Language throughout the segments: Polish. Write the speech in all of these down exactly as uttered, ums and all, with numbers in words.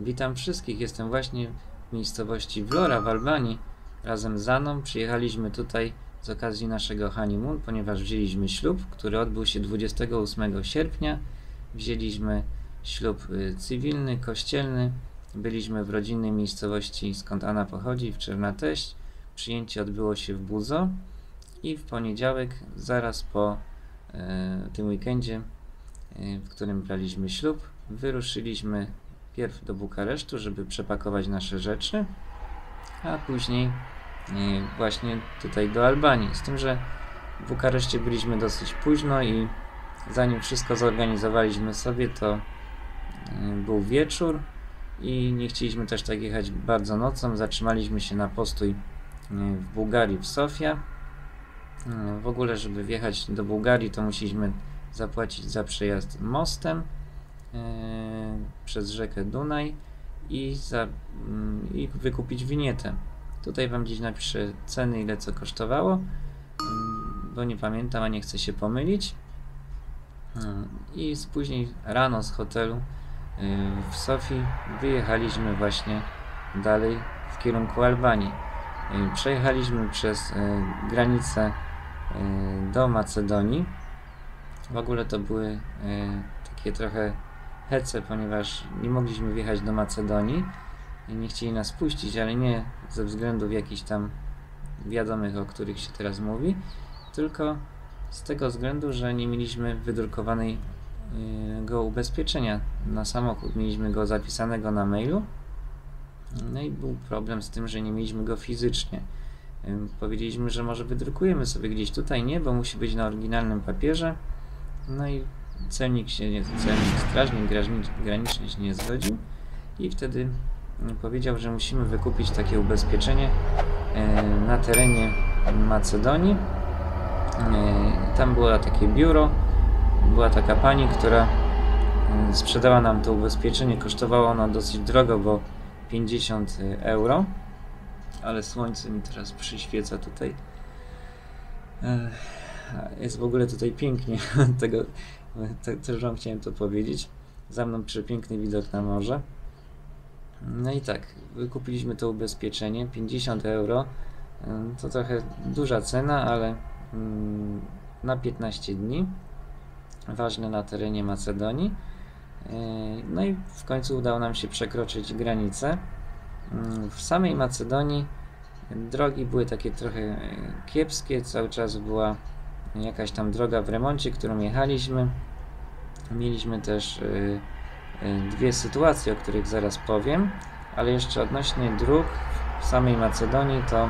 Witam wszystkich, jestem właśnie w miejscowości Vlora w Albanii. Razem z Aną przyjechaliśmy tutaj z okazji naszego honeymoon, ponieważ wzięliśmy ślub, który odbył się dwudziestego ósmego sierpnia. Wzięliśmy ślub cywilny, kościelny. Byliśmy w rodzinnej miejscowości, skąd Ana pochodzi, w Czernateść. Przyjęcie odbyło się w Buzo i w poniedziałek, zaraz po e, tym weekendzie, e, w którym braliśmy ślub, wyruszyliśmy pierw do Bukaresztu, żeby przepakować nasze rzeczy, a później właśnie tutaj do Albanii. Z tym, że w Bukareszcie byliśmy dosyć późno i zanim wszystko zorganizowaliśmy sobie, to był wieczór i nie chcieliśmy też tak jechać bardzo nocą. Zatrzymaliśmy się na postój w Bułgarii, w Sofia. W ogóle, żeby wjechać do Bułgarii, to musieliśmy zapłacić za przejazd mostem przez rzekę Dunaj i, za, i wykupić winietę. Tutaj wam gdzieś napiszę ceny, ile co kosztowało, bo nie pamiętam, a nie chcę się pomylić. I później rano z hotelu w Sofii wyjechaliśmy właśnie dalej w kierunku Albanii. Przejechaliśmy przez granicę do Macedonii. W ogóle to były takie trochę hece, ponieważ nie mogliśmy wjechać do Macedonii i nie chcieli nas puścić, ale nie ze względów jakichś tam wiadomych, o których się teraz mówi, tylko z tego względu, że nie mieliśmy wydrukowanego ubezpieczenia na samochód. Mieliśmy go zapisanego na mailu, no i był problem z tym, że nie mieliśmy go fizycznie. Powiedzieliśmy, że może wydrukujemy sobie gdzieś, tutaj nie, bo musi być na oryginalnym papierze. No i celnik się nie, celnik, strażnik graniczny się nie zgodził i wtedy powiedział, że musimy wykupić takie ubezpieczenie na terenie Macedonii. Tam było takie biuro, była taka pani, która sprzedała nam to ubezpieczenie. Kosztowało ono dosyć drogo, bo pięćdziesiąt euro, ale słońce mi teraz przyświeca tutaj. Jest w ogóle tutaj pięknie, tego też wam chciałem to powiedzieć. Za mną przepiękny widok na morze. No i tak, wykupiliśmy to ubezpieczenie, pięćdziesiąt euro. To trochę duża cena, ale na piętnaście dni. Ważne na terenie Macedonii. No i w końcu udało nam się przekroczyć granicę. W samej Macedonii drogi były takie trochę kiepskie, cały czas była jakaś tam droga w remoncie, którą jechaliśmy. Mieliśmy też y, y, dwie sytuacje, o których zaraz powiem, ale jeszcze odnośnie dróg w samej Macedonii, to y,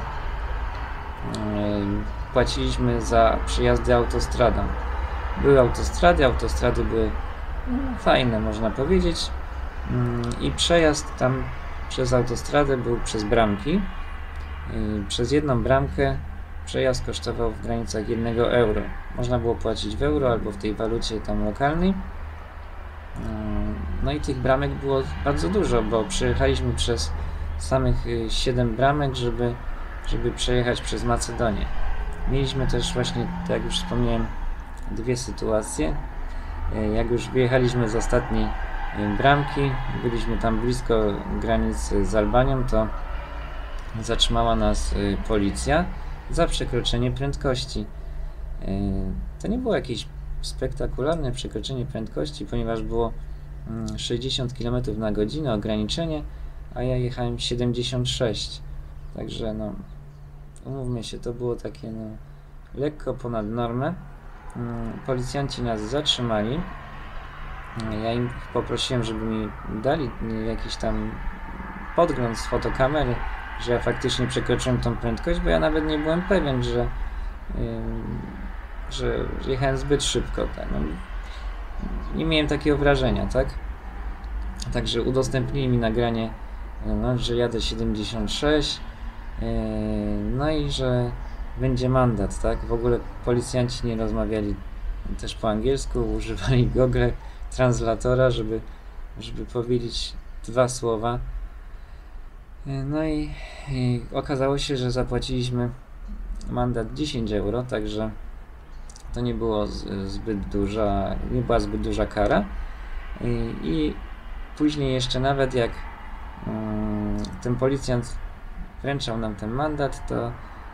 płaciliśmy za przejazdy autostradą. Były autostrady, autostrady były no, fajne, można powiedzieć, y, i przejazd tam przez autostradę był przez bramki. Y, przez jedną bramkę przejazd kosztował w granicach jednego euro. Można było płacić w euro albo w tej walucie tam lokalnej. No i tych bramek było bardzo dużo, bo przejechaliśmy przez samych siedem bramek, żeby, żeby przejechać przez Macedonię. Mieliśmy też właśnie, tak jak już wspomniałem, dwie sytuacje. Jak już wyjechaliśmy z ostatniej bramki, byliśmy tam blisko granicy z Albanią, to zatrzymała nas policja za przekroczenie prędkości. To nie było jakieś spektakularne przekroczenie prędkości, ponieważ było sześćdziesiąt kilometrów na godzinę ograniczenie, a ja jechałem siedemdziesiąt sześć. Także no, umówmy się, to było takie no, lekko ponad normę. Policjanci nas zatrzymali. Ja im poprosiłem, żeby mi dali jakiś tam podgląd z fotokamery, że ja faktycznie przekroczyłem tą prędkość, bo ja nawet nie byłem pewien, że, yy, że jechałem zbyt szybko. Tak? No, nie miałem takiego wrażenia, tak? Także udostępnili mi nagranie, no, że jadę siedemdziesiąt sześć, yy, no i że będzie mandat, tak? W ogóle policjanci nie rozmawiali też po angielsku, używali Google translatora, żeby, żeby powiedzieć dwa słowa. No i, i okazało się, że zapłaciliśmy mandat dziesięć euro, także to nie było z, zbyt duża, nie była zbyt duża kara. I, i później jeszcze nawet jak ten policjant wręczał nam ten mandat, to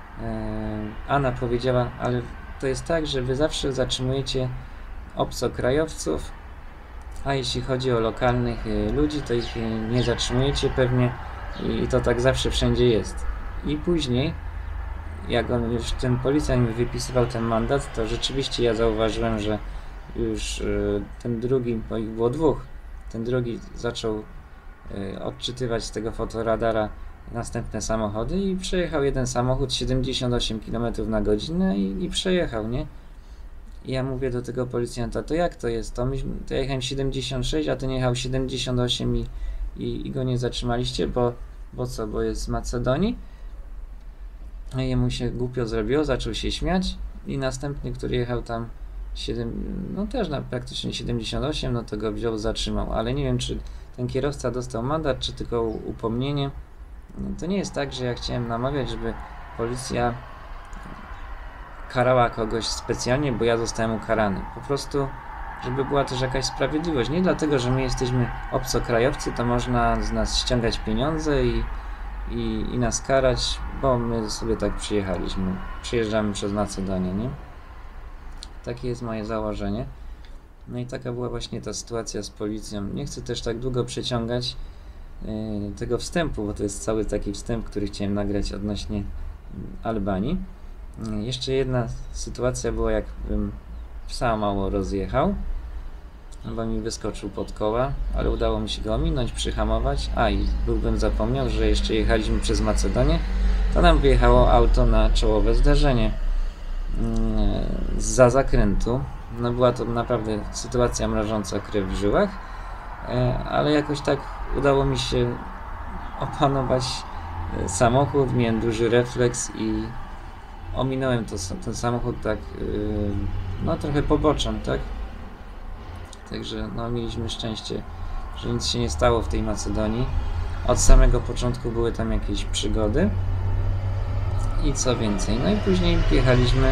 Anna powiedziała, ale to jest tak, że wy zawsze zatrzymujecie obcokrajowców, a jeśli chodzi o lokalnych ludzi, to ich nie zatrzymujecie pewnie i to tak zawsze wszędzie jest. I później, jak on już ten policjant mi wypisywał ten mandat, to rzeczywiście ja zauważyłem, że już ten drugi, bo ich było dwóch, ten drugi zaczął odczytywać z tego fotoradara następne samochody i przejechał jeden samochód siedemdziesiąt osiem kilometrów na godzinę i, i przejechał, nie? I ja mówię do tego policjanta, to jak to jest? To, myśmy, to ja jechałem siedemdziesiąt sześć, a ten jechał siedemdziesiąt osiem i, i, i go nie zatrzymaliście, bo, bo co, bo jest z Macedonii? A jemu się głupio zrobiło, zaczął się śmiać i następny, który jechał tam siedem, no też na praktycznie siedemdziesiąt osiem, no to go wziął, zatrzymał, ale nie wiem, czy ten kierowca dostał mandat, czy tylko upomnienie. No to nie jest tak, że ja chciałem namawiać, żeby policja karała kogoś specjalnie, bo ja zostałem ukarany. Po prostu, żeby była też jakaś sprawiedliwość. Nie dlatego, że my jesteśmy obcokrajowcy, to można z nas ściągać pieniądze i, i, i nas karać, bo my sobie tak przyjechaliśmy. Przyjeżdżamy przez Macedonię, nie? Takie jest moje założenie. No i taka była właśnie ta sytuacja z policją. Nie chcę też tak długo przeciągać yy, tego wstępu, bo to jest cały taki wstęp, który chciałem nagrać odnośnie Albanii. Yy, jeszcze jedna sytuacja była, jakbym psa mało rozjechał, bo mi wyskoczył pod koła, ale udało mi się go ominąć, przyhamować. A i byłbym zapomniał, że jeszcze jechaliśmy przez Macedonię, to nam wyjechało auto na czołowe zdarzenie yy, zza zakrętu. No była to naprawdę sytuacja mrożąca krew w żyłach, ale jakoś tak udało mi się opanować samochód, miałem duży refleks i ominąłem to, ten samochód tak, no trochę poboczem, tak? Także no mieliśmy szczęście, że nic się nie stało w tej Macedonii. Od samego początku były tam jakieś przygody i co więcej. No i później jechaliśmy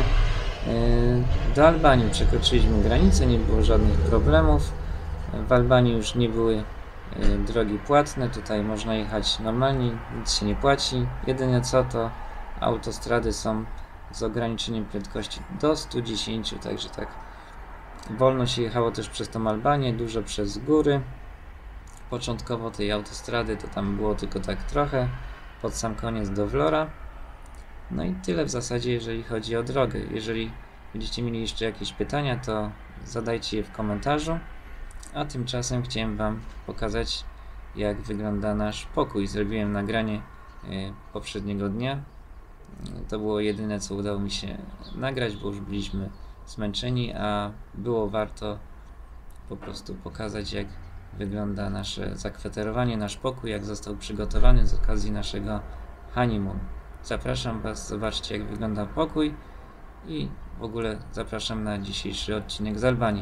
do Albanii, przekroczyliśmy granicę, nie było żadnych problemów. W Albanii już nie były drogi płatne, tutaj można jechać normalnie, nic się nie płaci. Jedyne co, to autostrady są z ograniczeniem prędkości do stu dziesięciu, także tak wolno się jechało też przez tą Albanię, dużo przez góry. Początkowo tej autostrady to tam było tylko tak trochę, pod sam koniec do Vlora. No i tyle w zasadzie, jeżeli chodzi o drogę. Jeżeli będziecie mieli jeszcze jakieś pytania, to zadajcie je w komentarzu. A tymczasem chciałem wam pokazać, jak wygląda nasz pokój. Zrobiłem nagranie poprzedniego dnia. To było jedyne, co udało mi się nagrać, bo już byliśmy zmęczeni, a było warto po prostu pokazać, jak wygląda nasze zakwaterowanie, nasz pokój, jak został przygotowany z okazji naszego honeymoon. Zapraszam was, zobaczcie, jak wygląda pokój i w ogóle zapraszam na dzisiejszy odcinek z Albanii.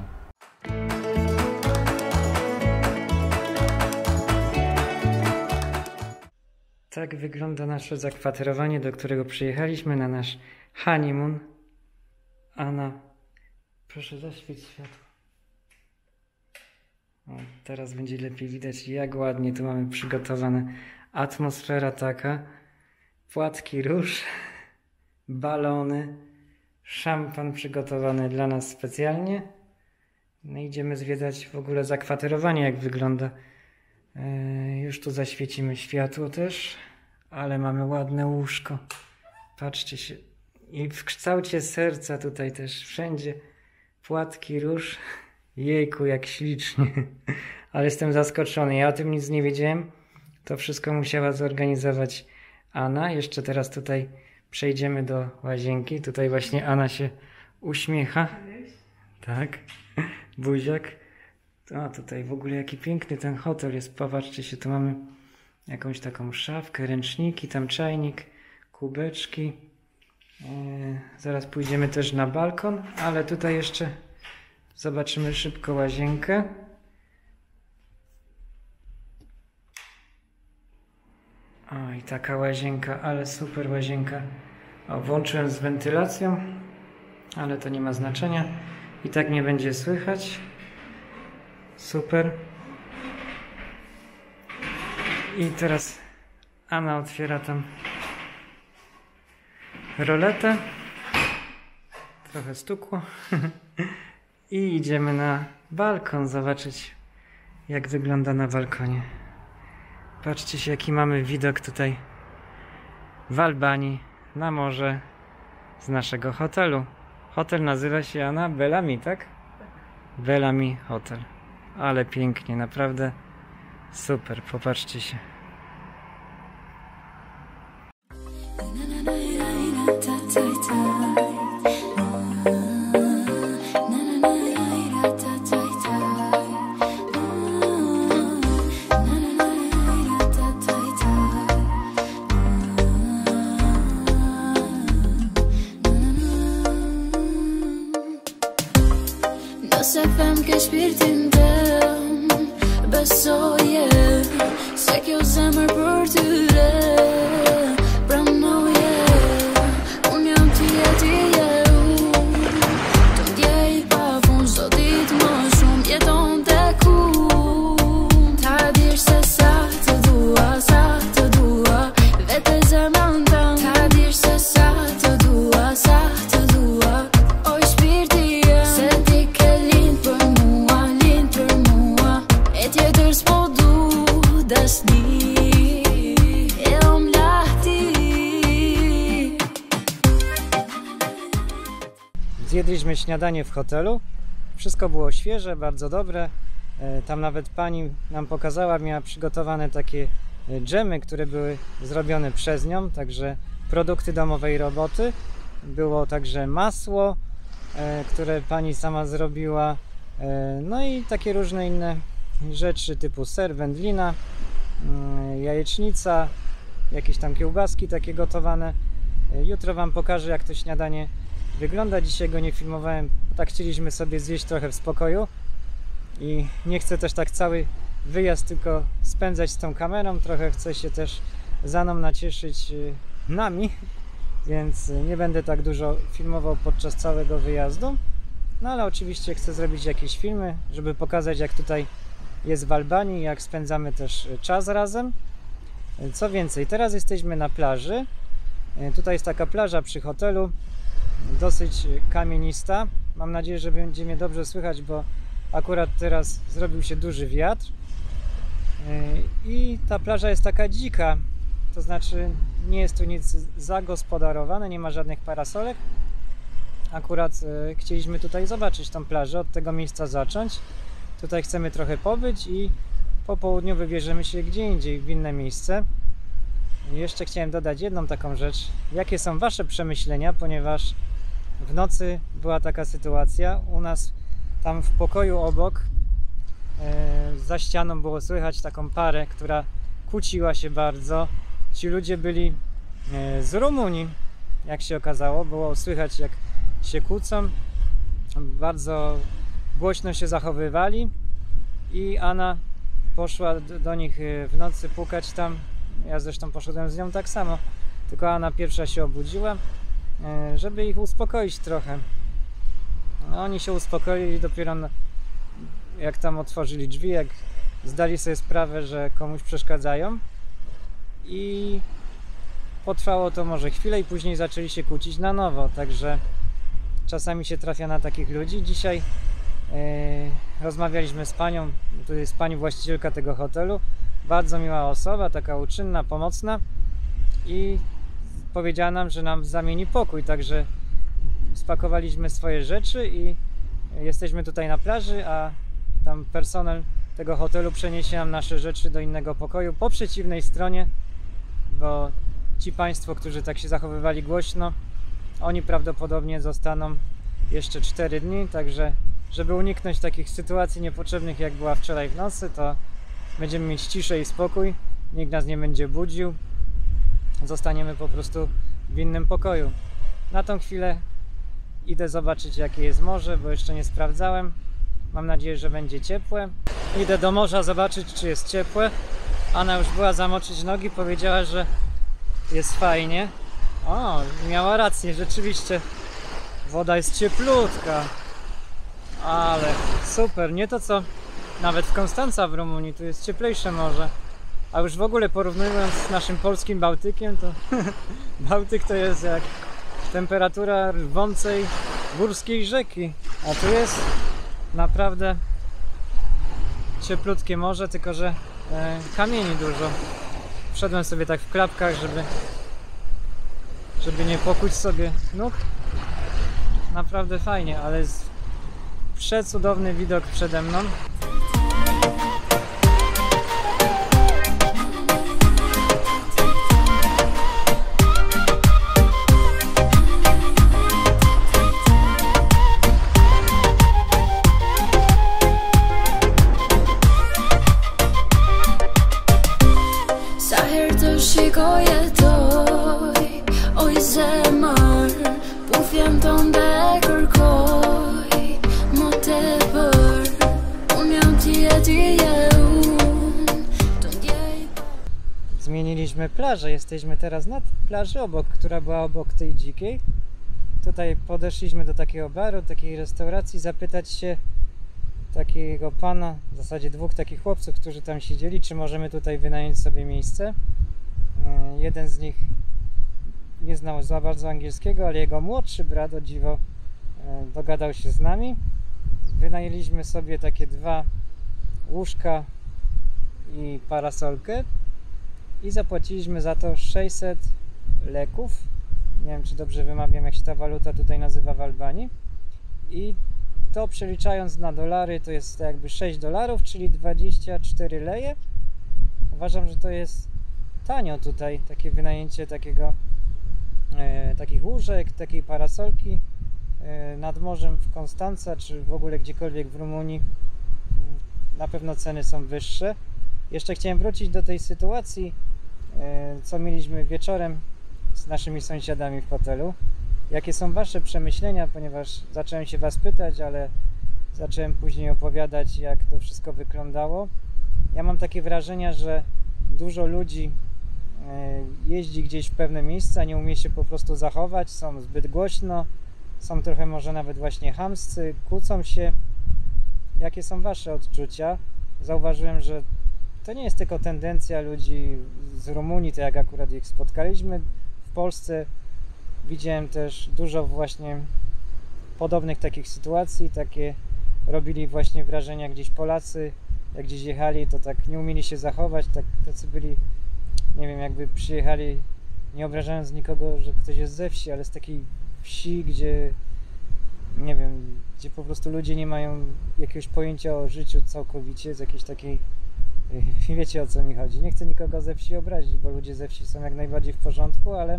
Tak wygląda nasze zakwaterowanie, do którego przyjechaliśmy na nasz honeymoon. Anna, proszę zaświeć światło. O, teraz będzie lepiej widać, jak ładnie tu mamy przygotowane. Atmosfera taka. Płatki róż, balony, szampan przygotowany dla nas specjalnie. No idziemy zwiedzać w ogóle zakwaterowanie, jak wygląda. Yy, już tu zaświecimy światło też, ale mamy ładne łóżko. Patrzcie się. I w kształcie serca tutaj też wszędzie płatki róż. Jejku, jak ślicznie. Ale jestem zaskoczony. Ja o tym nic nie wiedziałem. To wszystko musiała zorganizować Anna. Jeszcze teraz tutaj przejdziemy do łazienki. Tutaj właśnie Anna się uśmiecha. Tak. Buziak. A tutaj w ogóle jaki piękny ten hotel jest. Popatrzcie się, tu mamy jakąś taką szafkę, ręczniki, tam czajnik, kubeczki. Yy, zaraz pójdziemy też na balkon, ale tutaj jeszcze zobaczymy szybko łazienkę. O, i taka łazienka, ale super łazienka. O, włączyłem z wentylacją, ale to nie ma znaczenia. I tak mnie będzie słychać. Super. I teraz Anna otwiera tam roletę. Trochę stukło. I idziemy na balkon zobaczyć, jak wygląda na balkonie. Patrzcie się, jaki mamy widok tutaj w Albanii na morze z naszego hotelu. Hotel nazywa się, Anna, Bellamy, tak? Bellamy Hotel. Ale pięknie, naprawdę super, popatrzcie się. Se fem ke shpirtin tem besoje se kjo zemër për ty re pranoje unë jam ti e ti je unë të ndjej pa fund çdo ditë më shumë jeton tek unë ta dish se sa të dua sa të dua vete zemrën tëm ta dish se sa të dua sa të dua oj shpirti jem se ti ke Zjedliśmy śniadanie w hotelu. Wszystko było świeże, bardzo dobre. Tam nawet pani nam pokazała, miała przygotowane takie dżemy, które były zrobione przez nią, także produkty domowej roboty. Było także masło, które pani sama zrobiła, no i takie różne inne rzeczy typu ser, wędlina, jajecznica, jakieś tam kiełbaski takie gotowane. Jutro wam pokażę, jak to śniadanie wygląda. Dzisiaj go nie filmowałem, bo tak chcieliśmy sobie zjeść trochę w spokoju i nie chcę też tak cały wyjazd tylko spędzać z tą kamerą, trochę chcę się też za mną nacieszyć nami, więc nie będę tak dużo filmował podczas całego wyjazdu, no ale oczywiście chcę zrobić jakieś filmy, żeby pokazać, jak tutaj jest w Albanii, jak spędzamy też czas razem. Co więcej, teraz jesteśmy na plaży. Tutaj jest taka plaża przy hotelu, dosyć kamienista. Mam nadzieję, że będzie mnie dobrze słychać, bo akurat teraz zrobił się duży wiatr. I ta plaża jest taka dzika, to znaczy nie jest tu nic zagospodarowane, nie ma żadnych parasolek. Akurat chcieliśmy tutaj zobaczyć tą plażę, od tego miejsca zacząć. Tutaj chcemy trochę pobyć i po południu wybierzemy się gdzie indziej, w inne miejsce. Jeszcze chciałem dodać jedną taką rzecz. Jakie są wasze przemyślenia, ponieważ w nocy była taka sytuacja. U nas tam w pokoju obok e, za ścianą było słychać taką parę, która kłóciła się bardzo. Ci ludzie byli e, z Rumunii, jak się okazało. Było słychać, jak się kłócą. Bardzo głośno się zachowywali i Anna poszła do, do nich w nocy pukać tam. Ja zresztą poszedłem z nią tak samo, tylko Anna pierwsza się obudziła, żeby ich uspokoić trochę. No, oni się uspokoili dopiero jak tam otworzyli drzwi, jak zdali sobie sprawę, że komuś przeszkadzają, i potrwało to może chwilę i później zaczęli się kłócić na nowo, także czasami się trafia na takich ludzi. Dzisiaj yy, rozmawialiśmy z panią, to jest pani właścicielka tego hotelu, bardzo miła osoba, taka uczynna, pomocna, i powiedziała nam, że nam zamieni pokój, także spakowaliśmy swoje rzeczy i jesteśmy tutaj na plaży, a tam personel tego hotelu przeniesie nam nasze rzeczy do innego pokoju po przeciwnej stronie, bo ci państwo, którzy tak się zachowywali głośno, oni prawdopodobnie zostaną jeszcze cztery dni, także żeby uniknąć takich sytuacji niepotrzebnych, jak była wczoraj w nocy, to będziemy mieć ciszę i spokój, nikt nas nie będzie budził, zostaniemy po prostu w innym pokoju. Na tą chwilę idę zobaczyć, jakie jest morze, bo jeszcze nie sprawdzałem. Mam nadzieję, że będzie ciepłe. Idę do morza zobaczyć, czy jest ciepłe. Anna już była zamoczyć nogi, powiedziała, że jest fajnie. O, miała rację, rzeczywiście woda jest cieplutka. Ale super, nie to co nawet w Konstanca w Rumunii, tu jest cieplejsze morze. A już w ogóle porównując z naszym polskim Bałtykiem, to Bałtyk to jest jak temperatura rwącej górskiej rzeki, a tu jest naprawdę cieplutkie morze, tylko że e, kamieni dużo. Wszedłem sobie tak w klapkach, żeby żeby nie pokuć sobie nóg. Naprawdę fajnie, ale jest przecudowny widok przede mną. Shikoje toj, oj zemër, pufjem tënde kërkoj, më tepër, unë jam tije tije unë, të ndjej. Zmieniliśmy plażę, jesteśmy teraz na plaży obok, która była obok tej dzikiej. Tutaj podeszliśmy do takiego baru, takiej restauracji, zapytać się takiego pana, w zasadzie dwóch takich chłopców, którzy tam siedzieli, czy możemy tutaj wynająć sobie miejsce. Jeden z nich nie znał za bardzo angielskiego, ale jego młodszy brat, o dziwo, dogadał się z nami. Wynajęliśmy sobie takie dwa łóżka i parasolkę i zapłaciliśmy za to sześćset leków. Nie wiem, czy dobrze wymawiam, jak się ta waluta tutaj nazywa w Albanii. I to przeliczając na dolary to jest jakby sześć dolarów, czyli dwadzieścia cztery leje. Uważam, że to jest tanio tutaj, takie wynajęcie takiego, e, takich łóżek, takiej parasolki e, nad morzem w Konstanca, czy w ogóle gdziekolwiek w Rumunii. Na pewno ceny są wyższe. Jeszcze chciałem wrócić do tej sytuacji, e, co mieliśmy wieczorem z naszymi sąsiadami w hotelu. Jakie są wasze przemyślenia, ponieważ zacząłem się was pytać, ale zacząłem później opowiadać, jak to wszystko wyglądało. Ja mam takie wrażenie, że dużo ludzi jeździ gdzieś w pewne miejsca, nie umie się po prostu zachować, są zbyt głośno, są trochę może nawet właśnie chamscy, kłócą się. Jakie są wasze odczucia? Zauważyłem, że to nie jest tylko tendencja ludzi z Rumunii, to jak akurat ich spotkaliśmy. W Polsce widziałem też dużo właśnie podobnych takich sytuacji, takie robili właśnie wrażenia gdzieś Polacy, jak gdzieś jechali, to tak nie umieli się zachować, tak tacy byli, nie wiem, jakby przyjechali, nie obrażając nikogo, że ktoś jest ze wsi, ale z takiej wsi, gdzie, nie wiem, gdzie po prostu ludzie nie mają jakiegoś pojęcia o życiu całkowicie, z jakiejś takiej, wiecie, o co mi chodzi. Nie chcę nikogo ze wsi obrazić, bo ludzie ze wsi są jak najbardziej w porządku, ale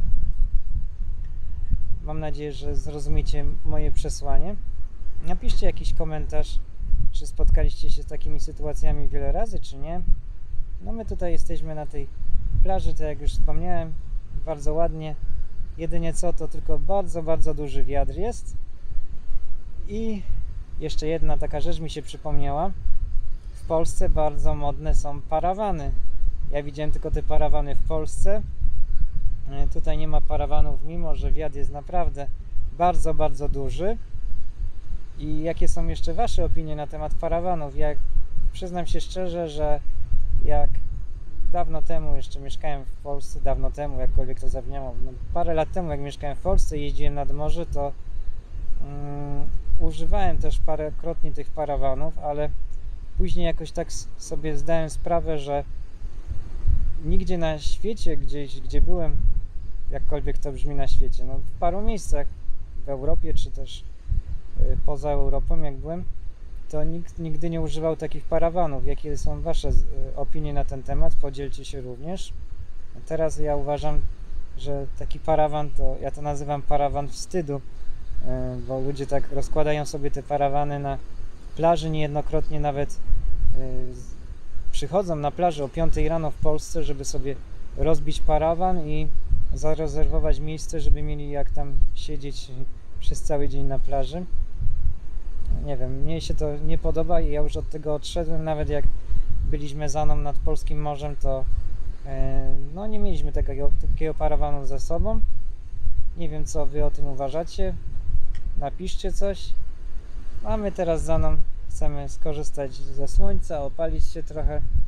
mam nadzieję, że zrozumiecie moje przesłanie. Napiszcie jakiś komentarz, czy spotkaliście się z takimi sytuacjami wiele razy, czy nie. No my tutaj jesteśmy na tej plaży, tak jak już wspomniałem, bardzo ładnie. Jedynie co, to tylko bardzo, bardzo duży wiatr jest. I jeszcze jedna taka rzecz mi się przypomniała. W Polsce bardzo modne są parawany. Ja widziałem tylko te parawany w Polsce. Tutaj nie ma parawanów, mimo że wiatr jest naprawdę bardzo, bardzo duży. I jakie są jeszcze wasze opinie na temat parawanów? Ja przyznam się szczerze, że jak dawno temu jeszcze mieszkałem w Polsce, dawno temu, jakkolwiek to zabrzmiało, no parę lat temu, jak mieszkałem w Polsce i jeździłem nad morze, to um, używałem też parokrotnie tych parawanów, ale później jakoś tak sobie zdałem sprawę, że nigdzie na świecie, gdzieś, gdzie byłem, jakkolwiek to brzmi na świecie, no w paru miejscach w Europie, czy też y, poza Europą, jak byłem, to nikt nigdy nie używał takich parawanów. Jakie są wasze y, opinie na ten temat? Podzielcie się również. Teraz ja uważam, że taki parawan, to ja to nazywam parawan wstydu, y, bo ludzie tak rozkładają sobie te parawany na plaży, niejednokrotnie nawet y, przychodzą na plażę o piątej rano w Polsce, żeby sobie rozbić parawan i zarezerwować miejsce, żeby mieli jak tam siedzieć przez cały dzień na plaży. Nie wiem, mnie się to nie podoba i ja już od tego odszedłem. Nawet jak byliśmy za mną nad Polskim Morzem, to yy, no nie mieliśmy takiego, takiego parawanu ze sobą. Nie wiem, co wy o tym uważacie. Napiszcie coś. A my teraz za mną chcemy skorzystać ze słońca, opalić się trochę.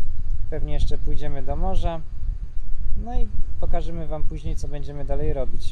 pewnie jeszcze pójdziemy do morza. No i pokażemy wam później, co będziemy dalej robić.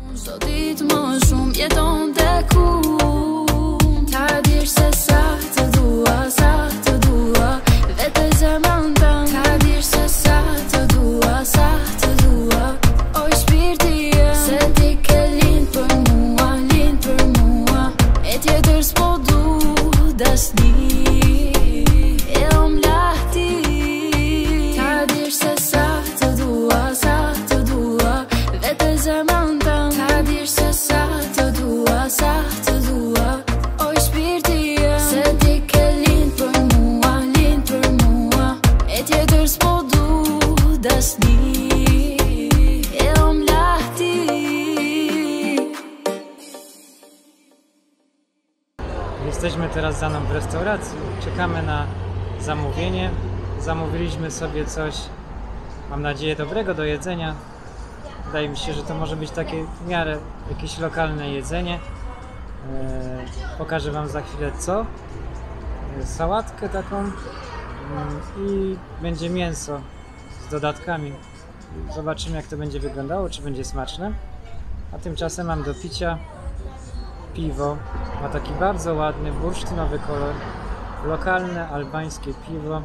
Jesteśmy teraz za mną w restauracji, czekamy na zamówienie. Zamówiliśmy sobie coś, mam nadzieję, dobrego do jedzenia. Wydaje mi się, że to może być takie w miarę jakieś lokalne jedzenie. Eee, pokażę wam za chwilę co. Eee, sałatkę taką eee, i będzie mięso z dodatkami. Zobaczymy, jak to będzie wyglądało, czy będzie smaczne. A tymczasem mam do picia piwo. Ma taki bardzo ładny, bursztynowy kolor. Lokalne, albańskie piwo.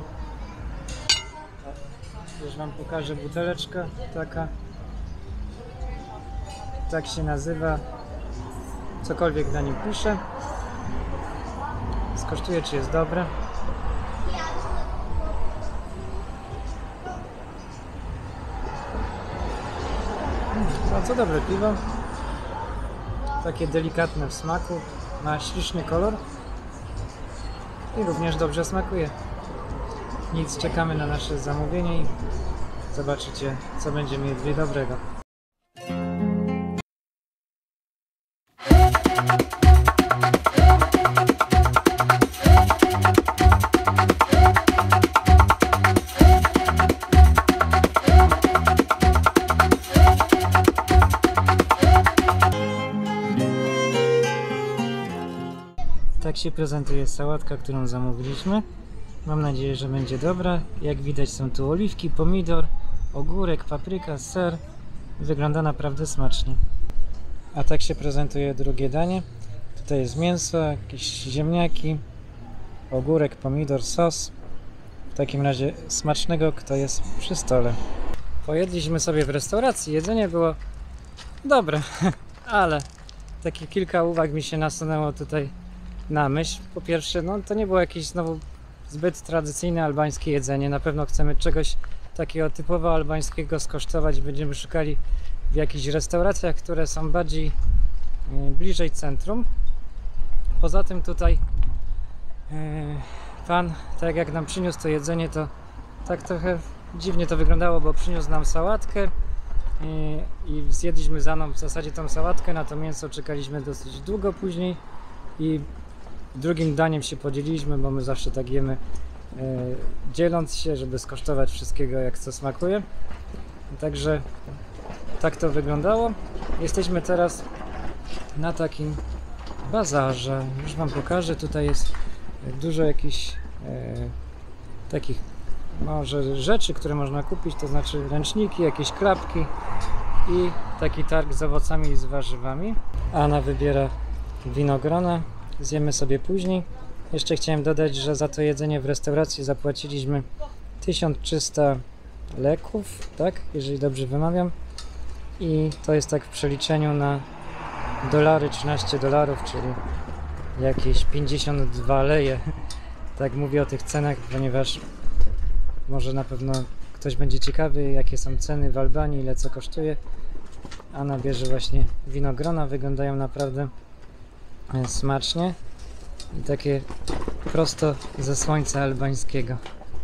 Już wam pokażę buteleczkę. Taka. Tak się nazywa. Cokolwiek na nim pisze. Skosztuję, czy jest dobre. Bardzo dobre piwo. Takie delikatne w smaku. Ma śliczny kolor. I również dobrze smakuje. Nic, czekamy na nasze zamówienie i zobaczycie, co będziemy jedli dobrego. Tak się prezentuje sałatka, którą zamówiliśmy. Mam nadzieję, że będzie dobra. Jak widać, są tu oliwki, pomidor, ogórek, papryka, ser. Wygląda naprawdę smacznie. A tak się prezentuje drugie danie. Tutaj jest mięso, jakieś ziemniaki, ogórek, pomidor, sos. W takim razie smacznego, kto jest przy stole. Pojedliśmy sobie w restauracji. Jedzenie było dobre, ale takie kilka uwag mi się nasunęło tutaj na myśl. Po pierwsze, no to nie było jakieś znowu zbyt tradycyjne albańskie jedzenie. Na pewno chcemy czegoś takiego typowo albańskiego skosztować. Będziemy szukali w jakichś restauracjach, które są bardziej yy, bliżej centrum. Poza tym tutaj yy, pan, tak jak nam przyniósł to jedzenie, to tak trochę dziwnie to wyglądało, bo przyniósł nam sałatkę yy, i zjedliśmy za mną w zasadzie tą sałatkę. Na to mięso czekaliśmy dosyć długo później i drugim daniem się podzieliliśmy, bo my zawsze tak jemy, yy, dzieląc się, żeby skosztować wszystkiego, jak co smakuje. Także tak to wyglądało. Jesteśmy teraz na takim bazarze. Już wam pokażę. Tutaj jest dużo jakichś yy, takich może rzeczy, które można kupić, to znaczy ręczniki, jakieś klapki i taki targ z owocami i z warzywami. Anna wybiera winogrona. Zjemy sobie później. Jeszcze chciałem dodać, że za to jedzenie w restauracji zapłaciliśmy tysiąc trzysta leków, tak? Jeżeli dobrze wymawiam. I to jest tak w przeliczeniu na dolary, trzynaście dolarów, czyli jakieś pięćdziesiąt dwa leje. Tak mówię o tych cenach, ponieważ może na pewno ktoś będzie ciekawy, jakie są ceny w Albanii, ile co kosztuje. Anna bierze właśnie winogrona, wyglądają naprawdę smacznie i takie prosto ze słońca albańskiego.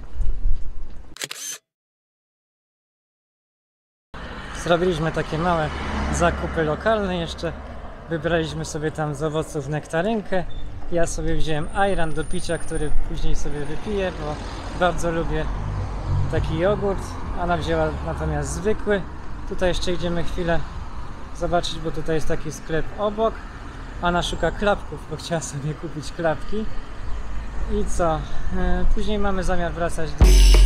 Zrobiliśmy takie małe zakupy lokalne jeszcze. Wybraliśmy sobie tam z owoców nektarynkę. Ja sobie wziąłem ajran do picia, który później sobie wypiję, bo bardzo lubię taki jogurt. Anna wzięła natomiast zwykły. Tutaj jeszcze idziemy chwilę zobaczyć, bo tutaj jest taki sklep obok. Anna szuka klapków, bo chciała sobie kupić klapki. I co? Później mamy zamiar wracać do...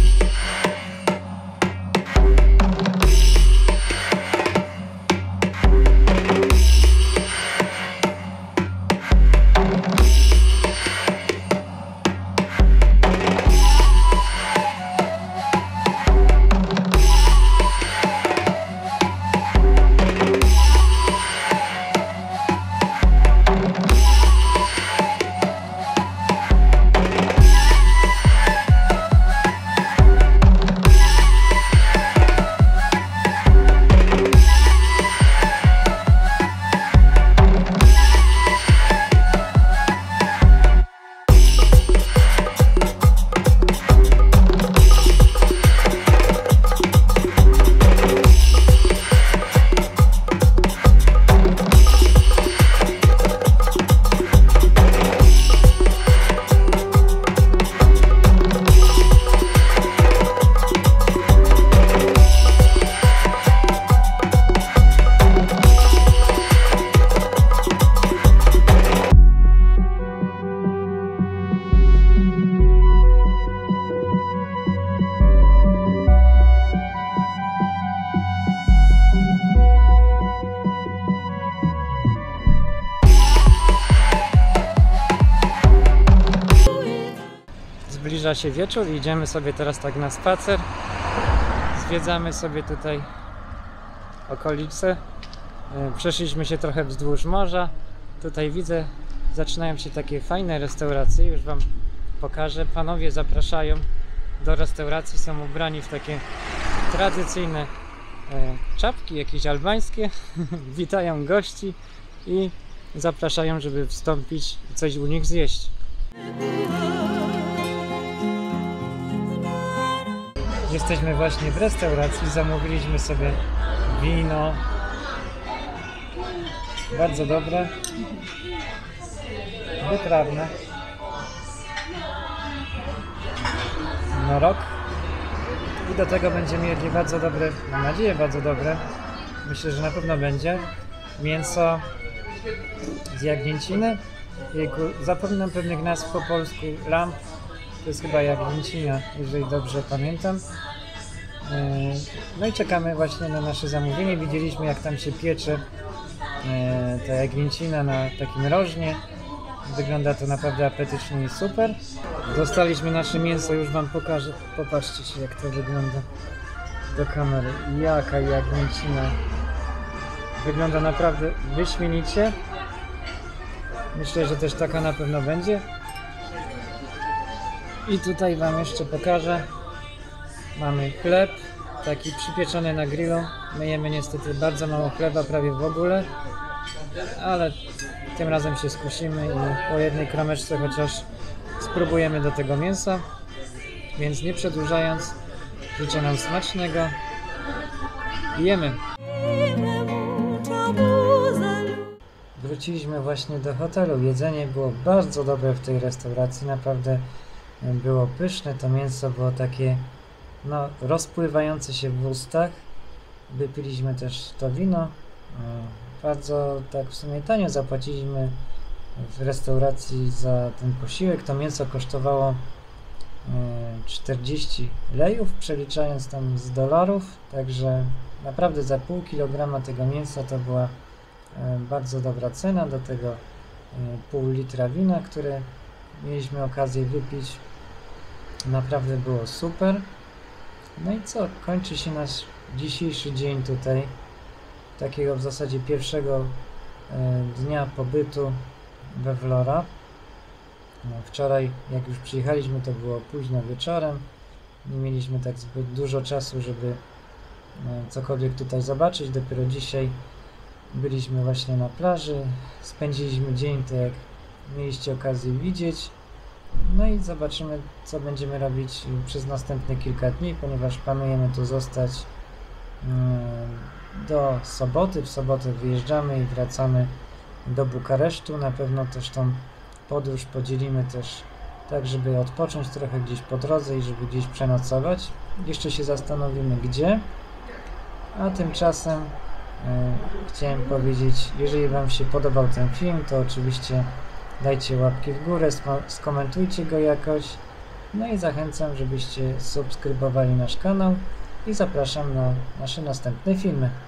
Zbliża się wieczór i idziemy sobie teraz tak na spacer. Zwiedzamy sobie tutaj okolice. Przeszliśmy się trochę wzdłuż morza. Tutaj widzę, zaczynają się takie fajne restauracje. Już wam pokażę. Panowie zapraszają do restauracji. Są ubrani w takie tradycyjne czapki, jakieś albańskie. Witają gości i zapraszają, żeby wstąpić i coś u nich zjeść. Jesteśmy właśnie w restauracji, zamówiliśmy sobie wino, bardzo dobre, wytrawne, na rok i do tego będziemy jedli bardzo dobre, mam nadzieję bardzo dobre, myślę, że na pewno będzie, mięso z jagnięciny, jejku, zapominam pewnych nazw po polsku, lamp. To jest chyba jagnięcina, jeżeli dobrze pamiętam. No i czekamy właśnie na nasze zamówienie. Widzieliśmy, jak tam się piecze ta jagnięcina na takim rożnie. Wygląda to naprawdę apetycznie i super. Dostaliśmy nasze mięso, już wam pokażę. Popatrzcie się, jak to wygląda do kamery. Jaka jagnięcina. Wygląda naprawdę wyśmienicie. Myślę, że też taka na pewno będzie. I tutaj wam jeszcze pokażę. Mamy chleb, taki przypieczony na grillu. My jemy niestety bardzo mało chleba, prawie w ogóle. Ale tym razem się skusimy i po jednej kromeczce chociaż spróbujemy do tego mięsa. Więc nie przedłużając, życzę nam smacznego i jemy. Wróciliśmy właśnie do hotelu. Jedzenie było bardzo dobre w tej restauracji, naprawdę było pyszne. To mięso było takie no, rozpływające się w ustach. Wypiliśmy też to wino. Bardzo tak w sumie tanio zapłaciliśmy w restauracji za ten posiłek. To mięso kosztowało czterdzieści lejów, przeliczając tam z dolarów. Także naprawdę za pół kilograma tego mięsa to była bardzo dobra cena. Do tego pół litra wina, które mieliśmy okazję wypić. Naprawdę było super. No i co? Kończy się nasz dzisiejszy dzień tutaj. Takiego w zasadzie pierwszego dnia pobytu we Vlora. No, wczoraj, jak już przyjechaliśmy, to było późno wieczorem. Nie mieliśmy tak zbyt dużo czasu, żeby cokolwiek tutaj zobaczyć. Dopiero dzisiaj byliśmy właśnie na plaży. Spędziliśmy dzień, tak jak mieliście okazję widzieć. No i zobaczymy, co będziemy robić przez następne kilka dni, ponieważ planujemy tu zostać do soboty. W sobotę wyjeżdżamy i wracamy do Bukaresztu. Na pewno też tą podróż podzielimy też tak, żeby odpocząć trochę gdzieś po drodze i żeby gdzieś przenocować. Jeszcze się zastanowimy gdzie. A tymczasem e, chciałem powiedzieć, jeżeli wam się podobał ten film, to oczywiście dajcie łapki w górę, skomentujcie go jakoś. No i zachęcam, żebyście subskrybowali nasz kanał i zapraszam na nasze następne filmy.